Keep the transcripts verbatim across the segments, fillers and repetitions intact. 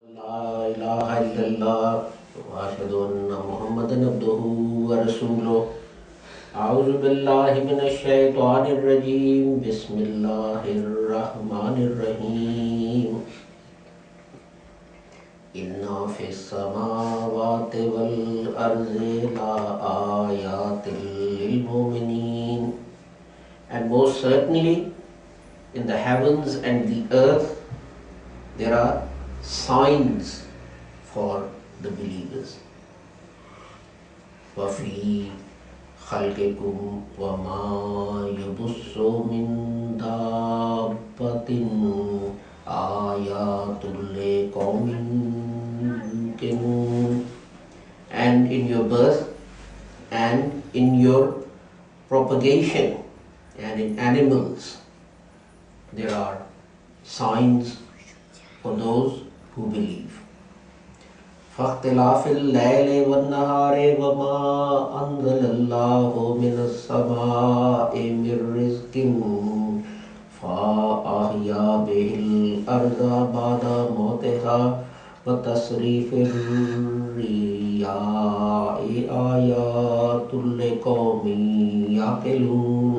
لا إله إلا الله وأشهد أن محمدا عبده ورسوله أعوذ بالله من الشيطان الرجيم بسم الله الرحمن الرحيم إن في السماوات والأرض لآيات للمؤمنين. And most certainly in the heavens and the earth there are signs for the believers. وَفِي خَلْقِكُمْ وَمَا يَبُثُّ مِن دَابَّةٍ آيَاتٌ لِقَوْمٍ يُوقِنُونَ. And in your birth and in your propagation and in animals there are signs for those who believe. فَاخْتِلَافِ اللَّيْلِ وَالنَّهَارِ وَمَا أَنزَلَ اللَّهُ مِنَ السَّمَاءِ مِن رِّزْقٍ فَأَحْيَا بِهِ الْأَرْضَ بَعْدَ مَوْتِهَا وَتَصْرِيفِ الرِّيَاحِ آيَاتٌ لِقَوْمٍ يَعْقِلُونَ.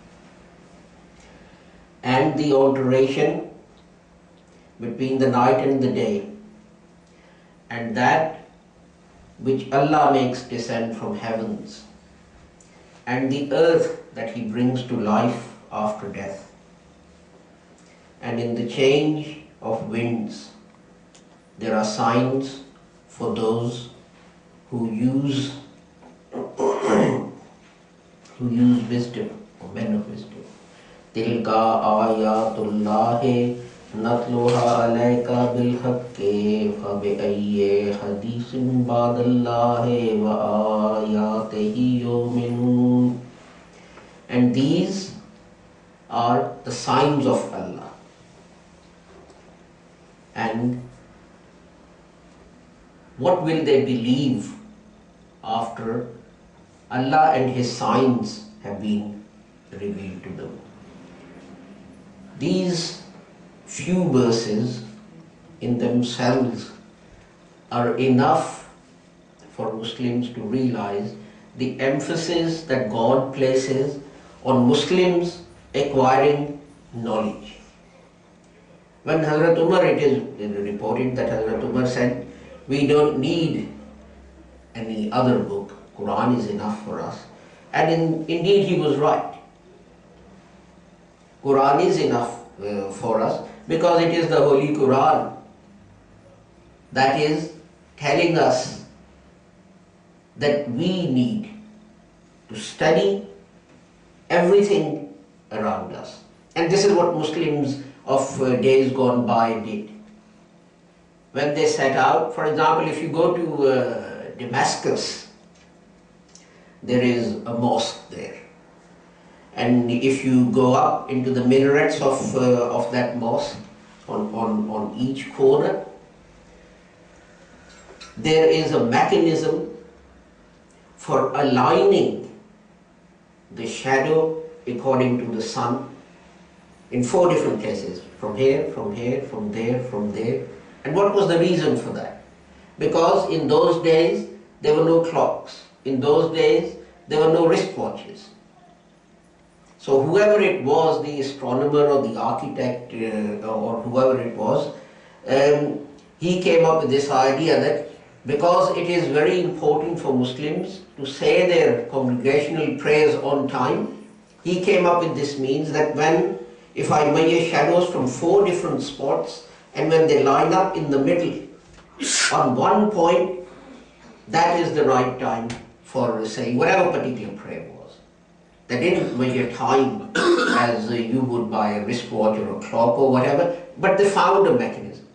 And the alteration between the night and the day, and that which Allah makes descend from heavens, and the earth that He brings to life after death, and in the change of winds there are signs for those who use who use wisdom, or men of wisdom. Tilka ayatullahi نَتْلُوهَا عَلَيْكَ بِالْحَقِّ فَبِأَيِّ حَدِيثٍ بَعْدَ اللَّهِ وَآيَاتِهِ يُؤْمِنُونَ. And these are the signs of Allah. And what will they believe after Allah and His signs have been revealed to them? These few verses in themselves are enough for Muslims to realize the emphasis that God places on Muslims acquiring knowledge. When Hazrat Umar, it is reported that Hazrat Umar said, we don't need any other book, Quran is enough for us. And in, indeed he was right. Quran is enough uh, for us, because it is the Holy Quran that is telling us that we need to study everything around us. And this is what Muslims of uh, days gone by did. When they set out, for example, if you go to uh, Damascus, there is a mosque there. And if you go up into the minarets of, uh, of that mosque, on, on, on each corner, there is a mechanism for aligning the shadow according to the sun in four different places, from here, from here, from there, from there. And what was the reason for that? Because in those days, there were no clocks. In those days, there were no wristwatches. So whoever it was, the astronomer or the architect uh, or whoever it was, um, he came up with this idea that because it is very important for Muslims to say their congregational prayers on time, he came up with this means that when, if I measure shadows from four different spots, and when they line up in the middle, on one point, that is the right time for saying whatever particular prayer was. They didn't measure time as uh, you would by a wristwatch or a clock or whatever, but they found a mechanism.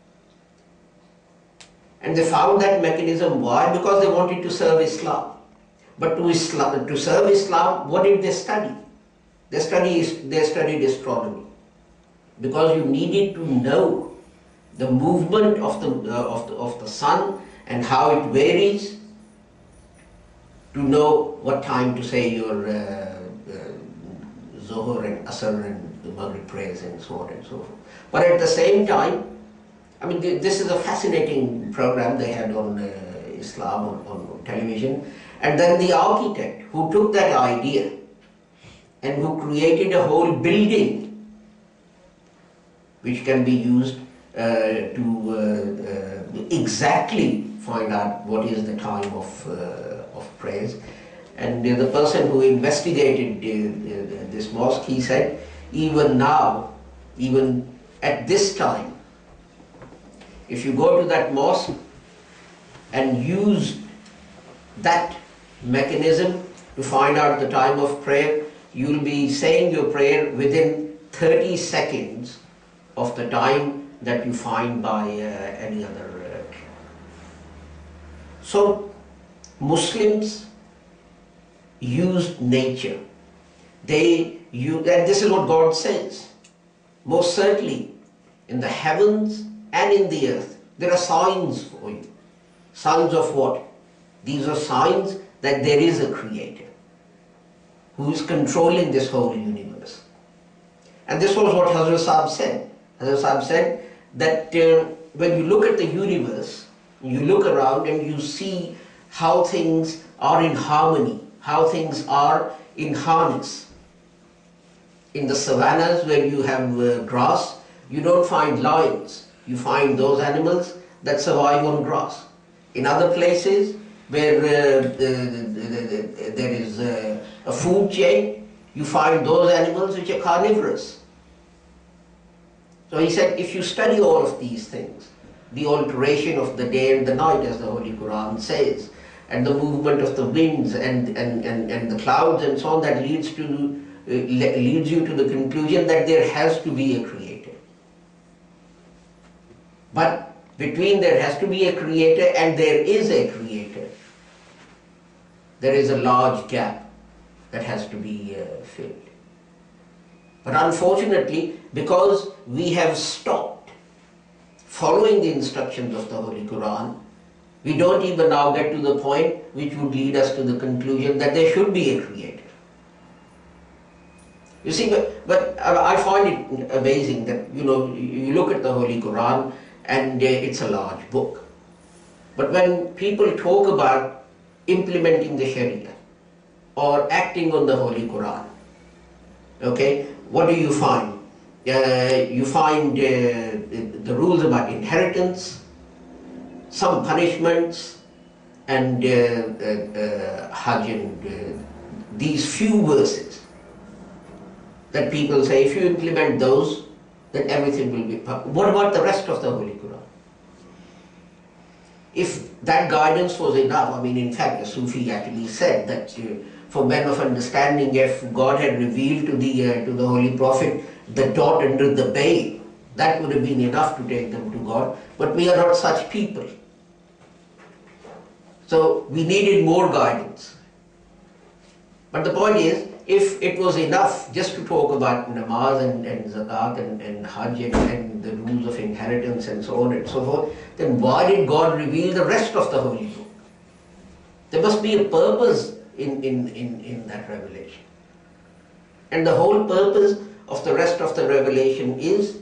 And they found that mechanism, why? Because they wanted to serve Islam. But to, Islam, to serve Islam, what did they study? They studied, they studied astronomy. Because you needed to know the movement of the, uh, of the, of the sun and how it varies, to know what time to say your uh, uh, Zohar and Asr and the Maghrib prayers and so on and so forth. But at the same time, I mean, this is a fascinating program they had on uh, Islam on, on television. And then the architect who took that idea and who created a whole building which can be used uh, to uh, uh, exactly find out what is the time of, uh, of prayers. And uh, the person who investigated uh, uh, this mosque, he said, even now, even at this time, if you go to that mosque and use that mechanism to find out the time of prayer, you will be saying your prayer within thirty seconds of the time that you find by uh, any other. Uh, so, Muslims used nature. They use, and this is what God says. Most certainly, in the heavens and in the earth, there are signs for you. Signs of what? These are signs that there is a creator who is controlling this whole universe. And this was what Hazrat Sahib said. Hazrat Sahib said that uh, when you look at the universe, you look around and you see how things are in harmony, how things are in harness. In the savannas where you have uh, grass, you don't find lions. You find those animals that survive on grass. In other places where uh, the, the, the, the, there is uh, a food chain, you find those animals which are carnivorous. So he said, if you study all of these things, the alteration of the day and the night, as the Holy Quran says, and the movement of the winds and, and, and, and the clouds and so on, that leads to uh, leads you to the conclusion that there has to be a creator. But between there has to be a creator and there is a creator, there is a large gap that has to be uh, filled. But unfortunately, because we have stopped following the instructions of the Holy Quran, we don't even now get to the point which would lead us to the conclusion that there should be a creator. You see, but, but I find it amazing that, you know, you look at the Holy Quran and uh, it's a large book. But when people talk about implementing the Sharia or acting on the Holy Quran, okay, what do you find? Uh, you find uh, the rules about inheritance, some punishments, and uh, uh, uh, Hajj, and uh, these few verses that people say, if you implement those, then everything will be perfect. What about the rest of the Holy Quran? If that guidance was enough, I mean, in fact, the Sufi actually said that uh, for men of understanding, if God had revealed to the uh, to the Holy Prophet the dot under the bay, that would have been enough to take them to God. But we are not such people. So we needed more guidance. But the point is, if it was enough just to talk about namaz and, and zakat and, and hajj and, and the rules of inheritance and so on and so forth, then why did God reveal the rest of the Holy Book? There must be a purpose in, in, in, in that revelation. And the whole purpose of the rest of the revelation is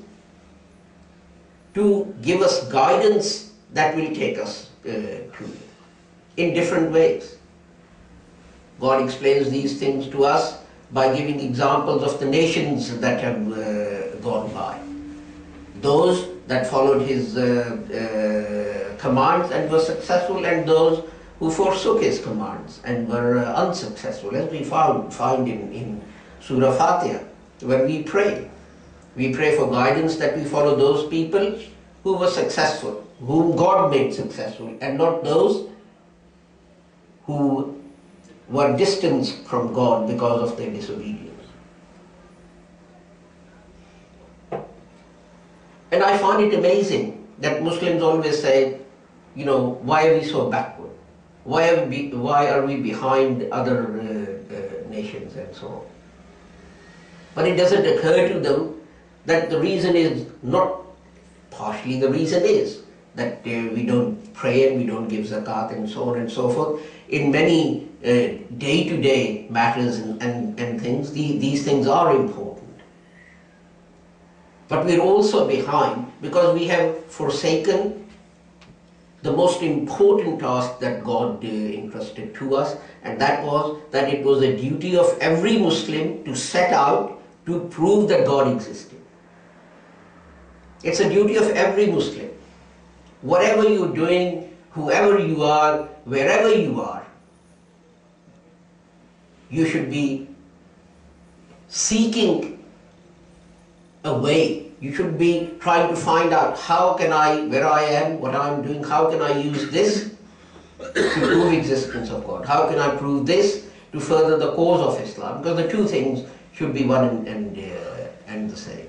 to give us guidance that will take us uh, to it in different ways. God explains these things to us by giving examples of the nations that have uh, gone by. Those that followed His uh, uh, commands and were successful, and those who forsook His commands and were uh, unsuccessful, as we found, find in, in Surah Fatiha. When we pray, we pray for guidance that we follow those people who were successful, whom God made successful, and not those who were distanced from God because of their disobedience. And I find it amazing that Muslims always say, you know, why are we so backward? Why are we, why are we behind other uh, uh, nations and so on? But it doesn't occur to them that the reason is not, partially the reason is that uh, we don't pray and we don't give zakat and so on and so forth. In many uh, day-to-day matters and, and, and things, the, these things are important. But we're also behind because we have forsaken the most important task that God uh, entrusted to us, and that was that it was a duty of every Muslim to set out to prove that God existed. It's a duty of every Muslim. Whatever you're doing, whoever you are, wherever you are, you should be seeking a way. You should be trying to find out how can I, where I am, what I'm doing, how can I use this to prove existence of God? How can I prove this to further the cause of Islam? Because the two things should be one and, and, uh, and the same.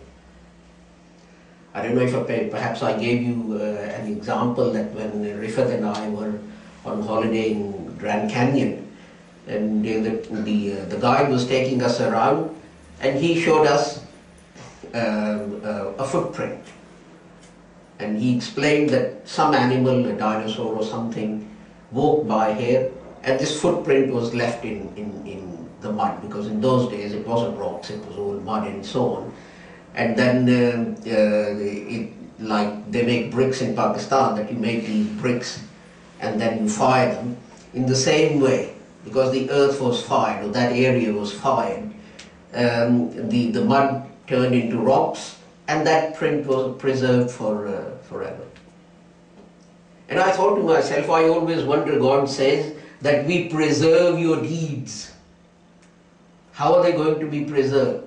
I don't know if I, perhaps I gave you uh, an example that when Rifat and I were on holiday in Grand Canyon, and the, the, uh, the guide was taking us around, and he showed us um, uh, a footprint. And he explained that some animal, a dinosaur or something, walked by here, and this footprint was left in, in, in the mud, because in those days it wasn't rocks, it was all mud and so on. And then, uh, uh, it, like they make bricks in Pakistan, that you make these bricks and then you fire them. In the same way, because the earth was fired, or that area was fired, um, the, the mud turned into rocks, and that print was preserved for uh, forever. And I thought to myself, I always wonder, God says that we preserve your deeds. How are they going to be preserved?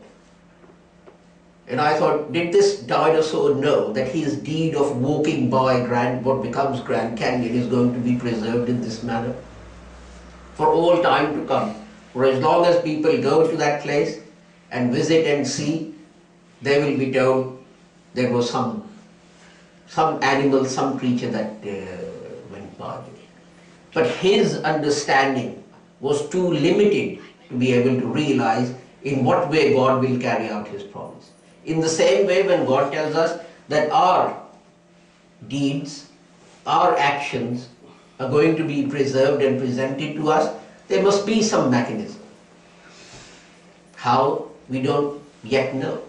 And I thought, did this dinosaur know that his deed of walking by Grand, what becomes Grand Canyon is going to be preserved in this manner? For all time to come. For as long as people go to that place and visit and see, they will be told there was some, some animal, some creature that uh, went by. But his understanding was too limited to be able to realize in what way God will carry out his promise. In the same way, when God tells us that our deeds, our actions are going to be preserved and presented to us, there must be some mechanism. How? We don't yet know.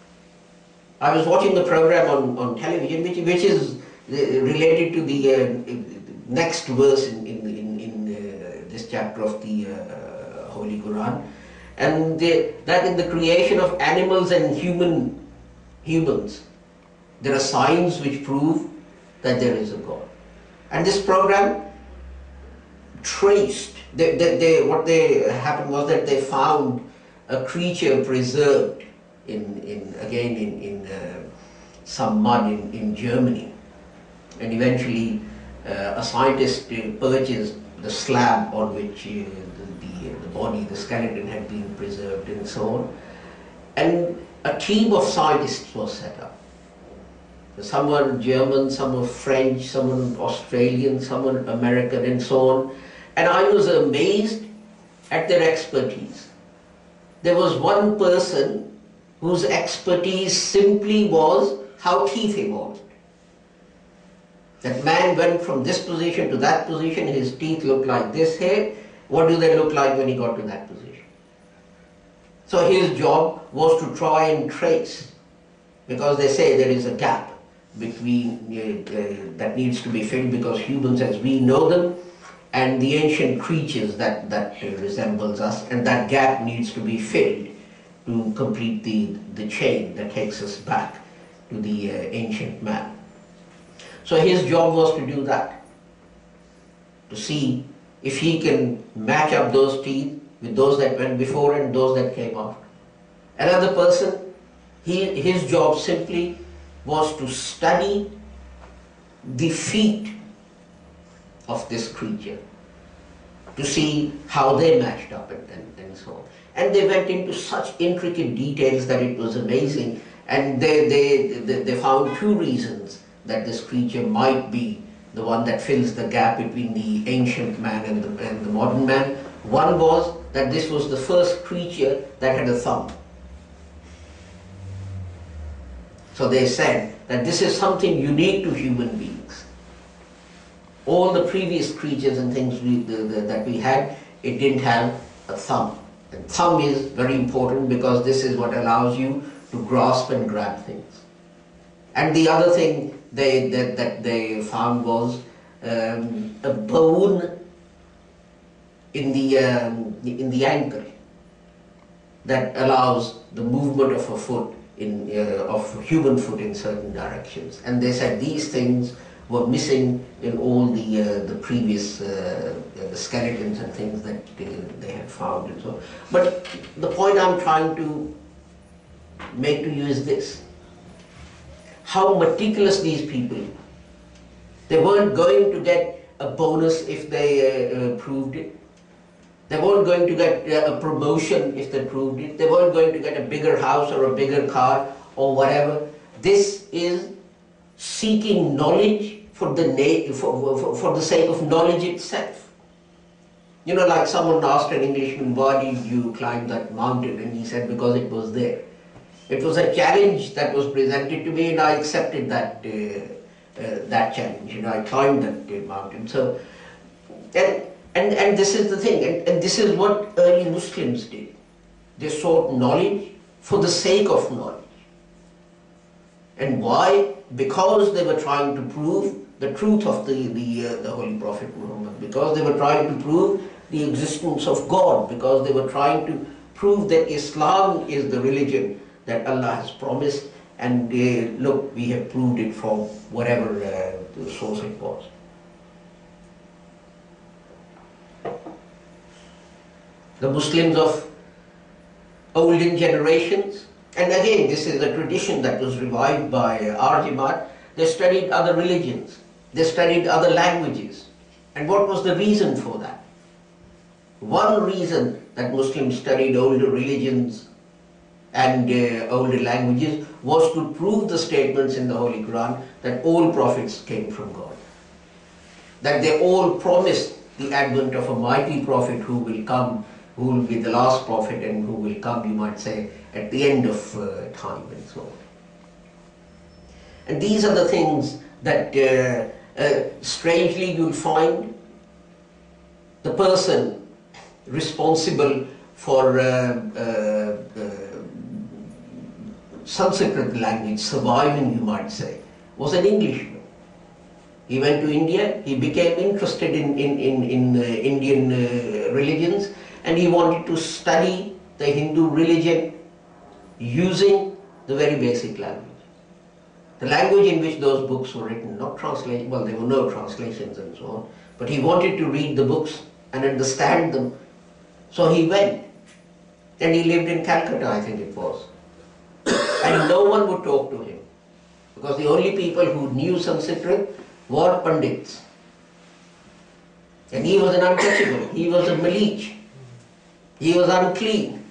I was watching the program on, on television, which, which is related to the uh, next verse in, in, in, in uh, this chapter of the uh, Holy Quran. And they, that in the creation of animals and human humans, there are signs which prove that there is a God. And this program traced, they, they, they, what they happened was that they found a creature preserved in, in again in, in uh, some mud in, in Germany. And eventually uh, a scientist uh, purchased the slab on which uh, the, the, the body, the skeleton had been preserved and so on. And a team of scientists was set up. Some were German, some were French, some were Australian, some were American and so on. And I was amazed at their expertise. There was one person whose expertise simply was how teeth evolved. That man went from this position to that position, his teeth looked like this here. What do they look like when he got to that position? So his job was to try and trace, because they say there is a gap between uh, uh, that needs to be filled, because humans as we know them and the ancient creatures that, that uh, resembles us, and that gap needs to be filled to complete the, the chain that takes us back to the uh, ancient man. So his job was to do that, to see if he can match up those teeth with those that went before and those that came after. Another person, he, his job simply was to study the feet of this creature, to see how they matched up and, and, and so on. And they went into such intricate details that it was amazing. And they, they, they, they found two reasons that this creature might be the one that fills the gap between the ancient man and the, and the modern man. One was that this was the first creature that had a thumb. So they said that this is something unique to human beings. All the previous creatures and things we, the, the, that we had, it didn't have a thumb. And thumb is very important because this is what allows you to grasp and grab things. And the other thing they, that, that they found was um, a bone in the, um, in the ankle that allows the movement of a foot, in, uh, of human foot in certain directions. And they said these things were missing in all the, uh, the previous uh, uh, skeletons and things that uh, they had found and so. But the point I'm trying to make to you is this: how meticulous these people. They weren't going to get a bonus if they uh, uh, proved it. They weren't going to get uh, a promotion if they proved it. They weren't going to get a bigger house or a bigger car or whatever. This is seeking knowledge for the, na for, for, for the sake of knowledge itself. You know, like someone asked an Englishman, why did you climb that mountain? And he said, because it was there. It was a challenge that was presented to me, and I accepted that, uh, uh, that challenge, and I climbed that uh, mountain. So, and, and, and this is the thing, and, and this is what early Muslims did. They sought knowledge for the sake of knowledge. And why? Because they were trying to prove the truth of the, the, uh, the Holy Prophet Muhammad, because they were trying to prove the existence of God, because they were trying to prove that Islam is the religion that Allah has promised, and uh, look, we have proved it from whatever uh, the source it was. The Muslims of olden generations, and again this is a tradition that was revived by our Jamaat, they studied other religions, they studied other languages. And what was the reason for that? One reason that Muslims studied older religions and uh, older languages was to prove the statements in the Holy Quran that all prophets came from God. That they all promised the advent of a mighty prophet who will come, who will be the last prophet and who will come, you might say, at the end of uh, time and so on. And these are the things that uh, uh, strangely you'll find the person responsible for uh, uh, uh, Sanskrit language surviving, you might say, was an Englishman. He went to India, he became interested in, in, in, in uh, Indian uh, religions, and he wanted to study the Hindu religion using the very basic language. The language in which those books were written, not translation, well, there were no translations and so on, but he wanted to read the books and understand them. So he went, and he lived in Calcutta, I think it was. And no one would talk to him, because the only people who knew Sanskrit were Pandits. And he was an untouchable, he was a Malich, he was unclean.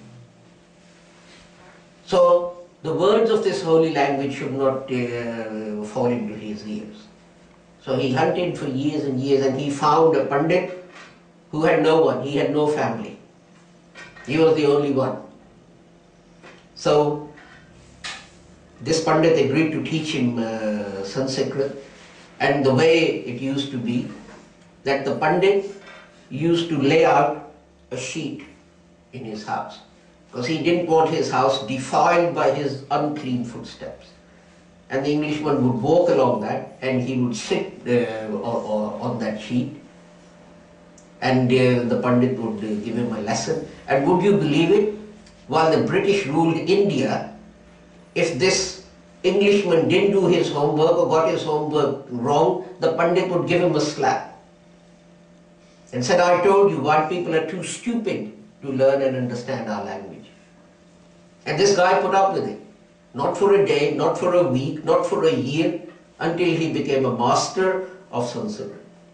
So the words of this holy language should not uh, fall into his ears. So he hunted for years and years, and he found a Pandit who had no one, he had no family. He was the only one. So this Pandit agreed to teach him uh, Sanskrit, and the way it used to be, that the Pandit used to lay out a sheet in his house, because he didn't want his house defiled by his unclean footsteps. And the Englishman would walk along that, and he would sit uh, on, on that sheet, and uh, the Pandit would uh, give him a lesson. And would you believe it? While the British ruled India, if this Englishman didn't do his homework or got his homework wrong, the Pandit would give him a slap and said, I told you, white people are too stupid to learn and understand our language. And this guy put up with it. Not for a day, not for a week, not for a year, until he became a master of Sanskrit.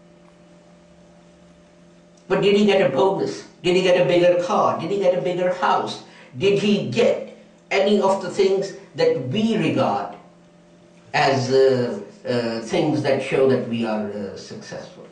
But did he get a bonus? Did he get a bigger car? Did he get a bigger house? Did he get any of the things that we regard as uh, uh, things that show that we are uh, successful?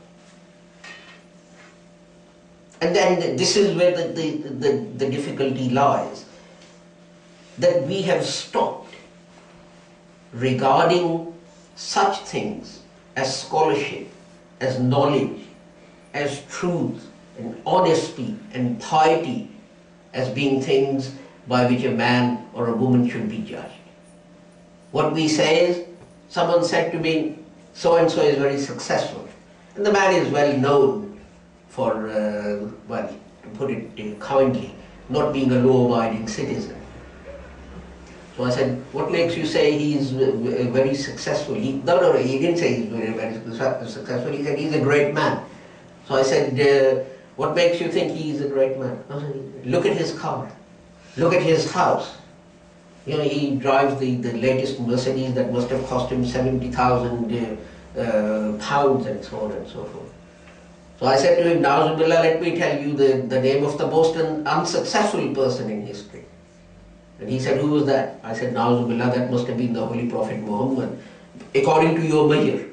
And then this is where the, the, the, the difficulty lies, that we have stopped regarding such things as scholarship, as knowledge, as truth and honesty and piety as being things by which a man or a woman should be judged. What we say is, someone said to me, so and so is very successful. And the man is well known for, uh, well, to put it uh, kindly, not being a law-abiding citizen. So I said, what makes you say he's very successful? He, no, no, no, he didn't say he's very, very successful. He said he's a great man. So I said, uh, what makes you think he's a great man? I said, look at his car. Look at his house. You know, he drives the, the latest Mercedes that must have cost him seventy thousand uh, uh, pounds and so on and so forth. So I said to him, Na'uzubillah, let me tell you the, the name of the most un unsuccessful person in history. And he said, who was that? I said, Na'uzubillah, that must have been the Holy Prophet Muhammad, according to your measure.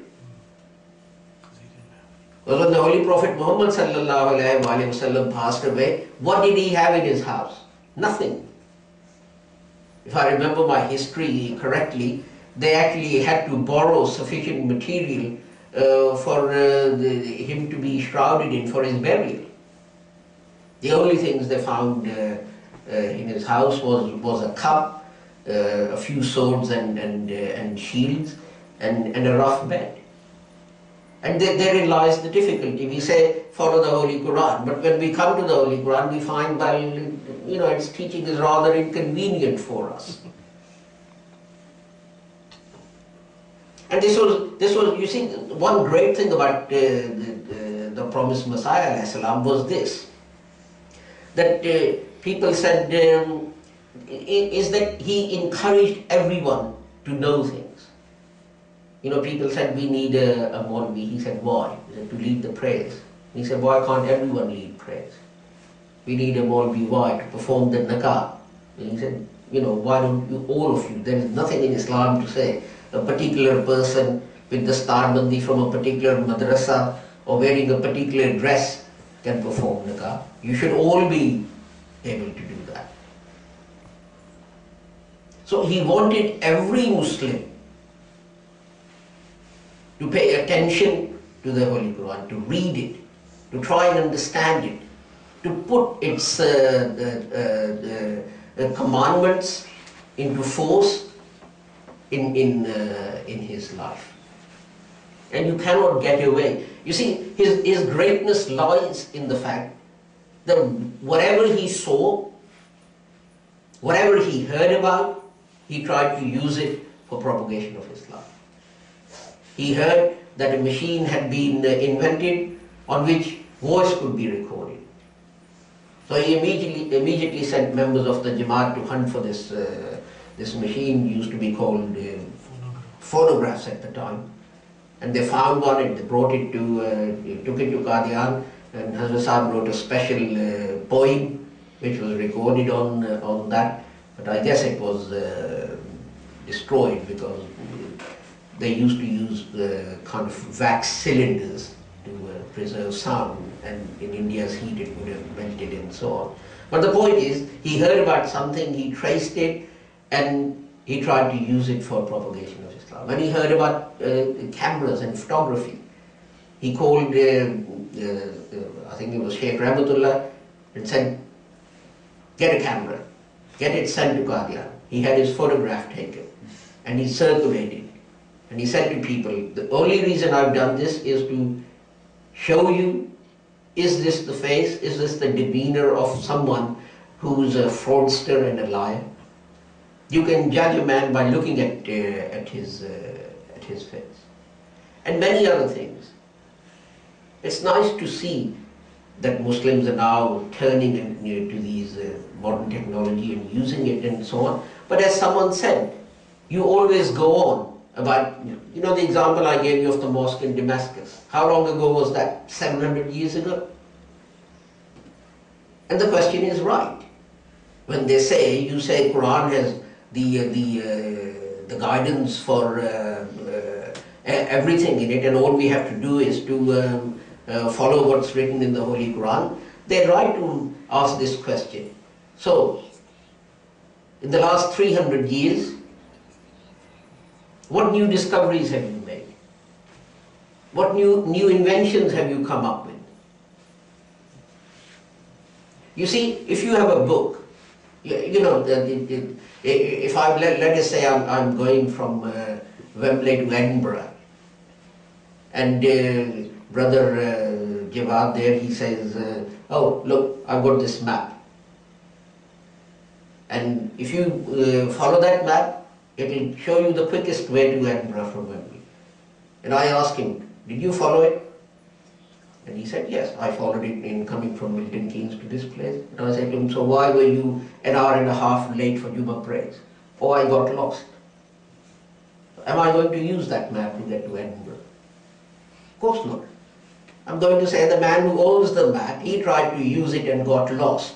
Because when the Holy Prophet Muhammad sallallahu alayhi wa sallam passed away, what did he have in his house? Nothing. If I remember my history correctly, they actually had to borrow sufficient material uh, for uh, the, him to be shrouded in for his burial. The only things they found uh, uh, in his house was, was a cup, uh, a few swords and, and, uh, and shields, and, and a rough bed. And there, therein lies the difficulty. We say, follow the Holy Quran, but when we come to the Holy Quran, we find, well, you know, its teaching is rather inconvenient for us. And this was, this was, you see, one great thing about uh, the, the, the promised Messiah ﷺ was this, that uh, people said, um, is that he encouraged everyone to know things. You know, people said, we need a, a Maulvi. He said, why? He said, to lead the prayers. He said, why can't everyone lead prayers? We need a Maulvi. Why? To perform the nakah. And he said, you know, why don't you, all of you, there is nothing in Islam to say a particular person with the starbandi from a particular madrasa or wearing a particular dress can perform nakah. You should all be able to do that. So he wanted every Muslim to pay attention to the Holy Quran, to read it, to try and understand it, to put its uh, uh, uh, uh, commandments into force in, in, uh, in his life. And you cannot get away. You see, his, his greatness lies in the fact that whatever he saw, whatever he heard about, he tried to use it for propagation of Islam. He heard that a machine had been uh, invented on which voice could be recorded. So he immediately, immediately sent members of the Jamaat to hunt for this, uh, this machine, used to be called uh, phonographs at the time. And they found one and they brought it to, uh, took it to Qadian, and Hazrat Sahib wrote a special uh, poem which was recorded on, uh, on that. But I guess it was uh, destroyed because they used to use the kind of wax cylinders to uh, preserve sound, and in India's heat it would have melted and so on. But the point is, he heard about something, he traced it, and he tried to use it for propagation of Islam. When he heard about uh, cameras and photography, he called, uh, uh, uh, I think it was Sheikh Rahmatullah, and said, get a camera, get it sent to Qadian. He had his photograph taken, and he circulated. And he said to people, the only reason I've done this is to show you, is this the face, is this the demeanor of someone who's a fraudster and a liar? You can judge a man by looking at, uh, at, his, uh, at his face. And many other things. It's nice to see that Muslims are now turning in, you know, to these uh, modern technology and using it and so on. But as someone said, you always go on about, you know, the example I gave you of the mosque in Damascus. How long ago was that? seven hundred years ago? And the question is right. When they say, you say Quran has the, uh, the, uh, the guidance for uh, uh, everything in it, and all we have to do is to um, uh, follow what's written in the Holy Quran, they're right to ask this question. So, in the last three hundred years, what new discoveries have you made? What new, new inventions have you come up with? You see, if you have a book, you, you know, the, the, the, if I, let, let us say I'm, I'm going from uh, Wembley to Edinburgh. And uh, brother uh, Jawad there, he says, uh, oh look, I've got this map. And if you uh, follow that map, it will show you the quickest way to Edinburgh from Wembley. And I asked him, did you follow it? And he said, yes, I followed it in coming from Milton Keynes to this place. And I said to him, so why were you an hour and a half late for Jummah prayers? Oh, I got lost. Am I going to use that map to get to Edinburgh? Of course not. I'm going to say the man who owns the map, he tried to use it and got lost.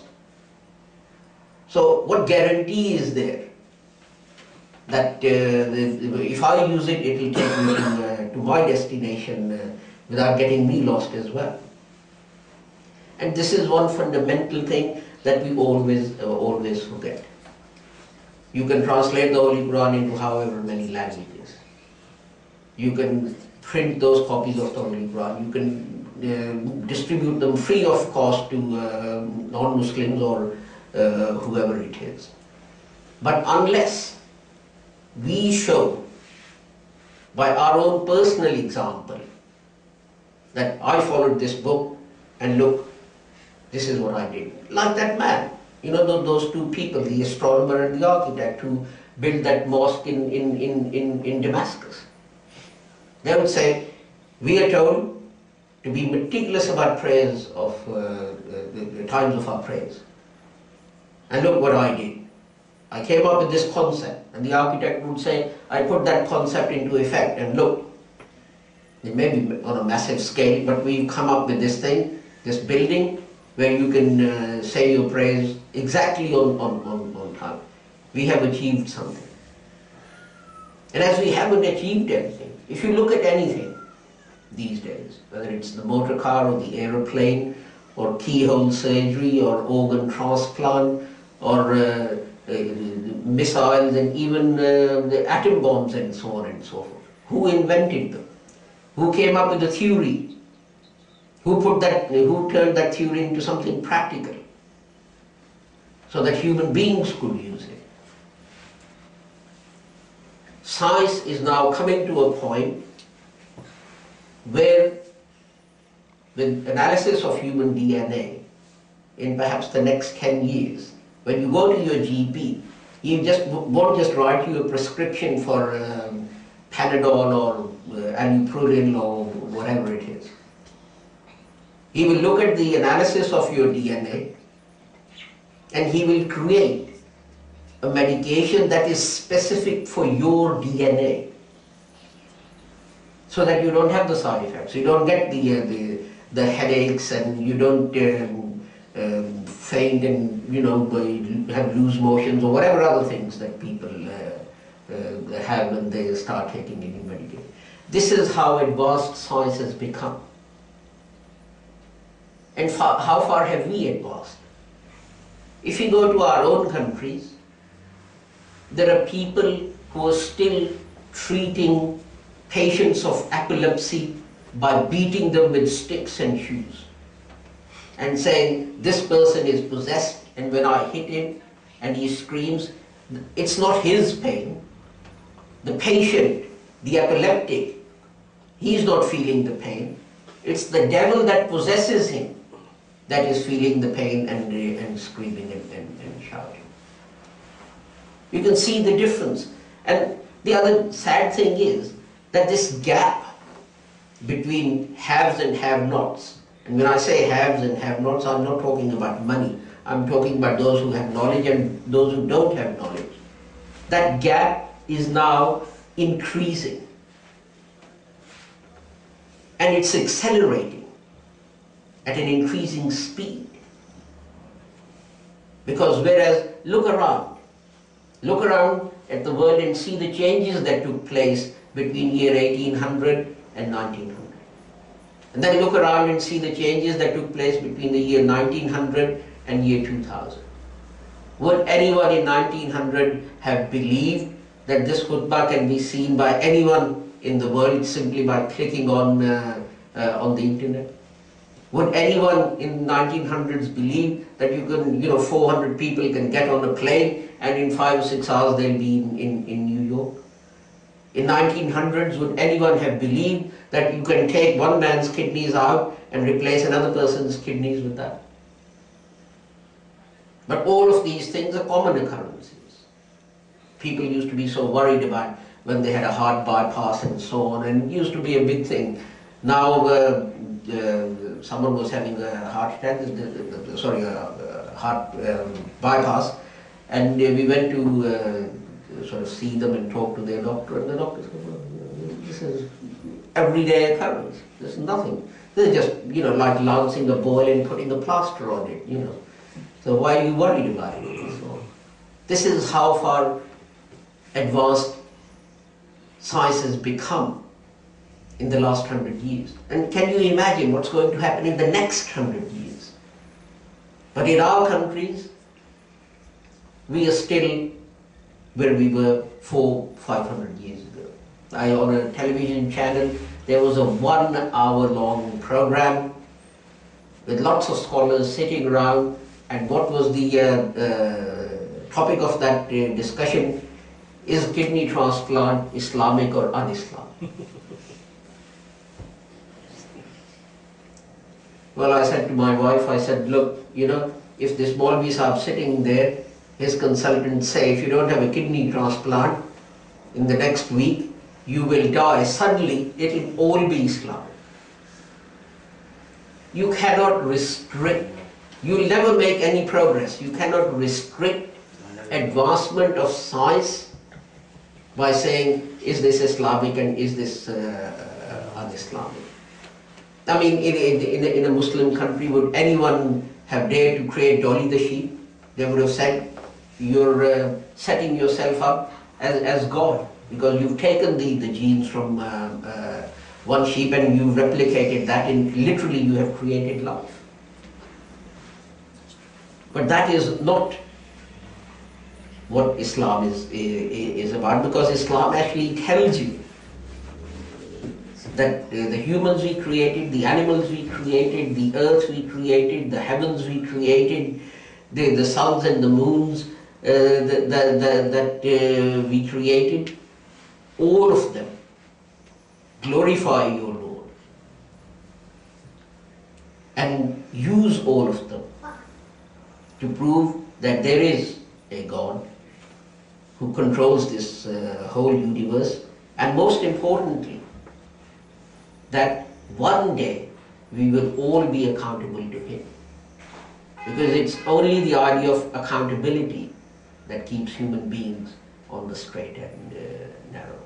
So what guarantee is there that uh, the, if I use it, it will take me to, uh, to my destination uh, without getting me lost as well? And this is one fundamental thing that we always, uh, always forget. You can translate the Holy Quran into however many languages. You can print those copies of the Holy Quran. You can uh, distribute them free of cost to uh, non-Muslims or uh, whoever it is. But unless we show by our own personal example that I followed this book and look, this is what I did. Like that man, you know, those two people, the astronomer and the architect who built that mosque in, in, in, in, in Damascus. They would say, we are told to be meticulous about prayers of uh, the, the times of our prayers. And look what I did. I came up with this concept, and the architect would say, I put that concept into effect, and look, it may be on a massive scale, but we've come up with this thing, this building, where you can uh, say your prayers exactly on, on, on, on time. We have achieved something. And as we haven't achieved anything, if you look at anything these days, whether it's the motor car or the aeroplane, or keyhole surgery, or organ transplant, or uh, uh, missiles, and even uh, the atom bombs and so on and so forth. Who invented them? Who came up with the theory? Who put that, who turned that theory into something practical so that human beings could use it? Science is now coming to a point where, with analysis of human D N A, in perhaps the next ten years, when you go to your G P, he just won't just write you a prescription for um, Panadol or uh, Albupril or whatever it is. He will look at the analysis of your D N A and he will create a medication that is specific for your D N A, so that you don't have the side effects. You don't get the uh, the, the headaches, and you don't um, um, faint and you know have loose motions or whatever other things that people uh, uh, have when they start taking any medication. This is how advanced science has become. And far, how far have we advanced? If you go to our own countries, there are people who are still treating patients of epilepsy by beating them with sticks and shoes and saying, this person is possessed, and when I hit him and he screams, it's not his pain. The patient, the epileptic, he's not feeling the pain. It's the devil that possesses him that is feeling the pain and, uh, and screaming and, and, and shouting. You can see the difference. And the other sad thing is that this gap between haves and have-nots, and when I say haves and have-nots, I'm not talking about money. I'm talking about those who have knowledge and those who don't have knowledge. That gap is now increasing. And it's accelerating at an increasing speed. Because whereas, look around, look around at the world and see the changes that took place between year eighteen hundred and nineteen hundred. And then look around and see the changes that took place between the year nineteen hundred and year two thousand. Would anyone in nineteen hundred have believed that this khutbah can be seen by anyone in the world simply by clicking on, uh, uh, on the internet? Would anyone in nineteen hundreds believe that you can, you know, four hundred people can get on a plane and in five or six hours they'll be in, in, in New York? In nineteen hundreds, would anyone have believed that you can take one man's kidneys out and replace another person's kidneys with that? But all of these things are common occurrences. People used to be so worried about when they had a heart bypass and so on, and it used to be a big thing. Now, uh, uh, someone was having a heart attack, uh, sorry, a heart um, bypass, and uh, we went to uh, sort of see them and talk to their doctor, and the doctor said, well, this is everyday occurrence. There's nothing. This is just, you know, like lancing a boil and putting a plaster on it, you know. So why are you worried about it? So this is how far advanced science has become in the last hundred years. And can you imagine what's going to happen in the next hundred years? But in our countries, we are still where we were four, five hundred years ago. I, on a television channel, there was a one hour long program with lots of scholars sitting around, and what was the uh, uh, topic of that uh, discussion? Is kidney transplant Islamic or un-Islamic? Well, I said to my wife, I said, look, you know, if this Maulvi Sahib sitting there, his consultants say, if you don't have a kidney transplant in the next week, you will die. Suddenly, it will all be Islamic. You cannot restrict, you will never make any progress. You cannot restrict advancement of science by saying, is this Islamic and is this uh, un-Islamic? I mean, in, in, in, a, in a Muslim country, would anyone have dared to create Dolly the sheep? They would have said, you're uh, setting yourself up as, as God, because you've taken the, the genes from uh, uh, one sheep and you've replicated that, and literally you have created life. But that is not what Islam is, is about, because Islam actually tells you that uh, the humans we created, the animals we created, the earth we created, the heavens we created, the, the suns and the moons uh, the, the, the, that uh, we created, all of them glorify your Lord and use all of them to prove that there is a God who controls this uh, whole universe, and most importantly, that one day we will all be accountable to Him. Because it's only the idea of accountability that keeps human beings on the straight and uh, narrow.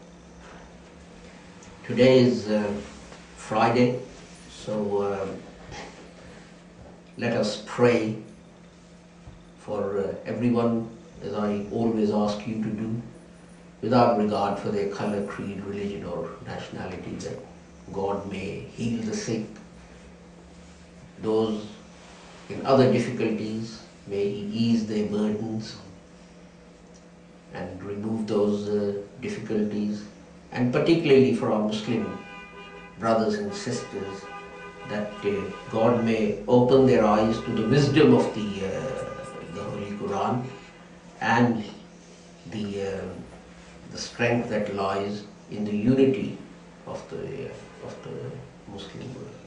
Today is uh, Friday, so uh, let us pray for uh, everyone, as I always ask you to do, without regard for their color, creed, religion or nationality, that God may heal the sick, those in other difficulties, may He ease their burdens and remove those uh, difficulties, and particularly for our Muslim brothers and sisters, that uh, God may open their eyes to the wisdom of the, uh, the Holy Quran and the, uh, the strength that lies in the unity of the, uh, of the Muslim world.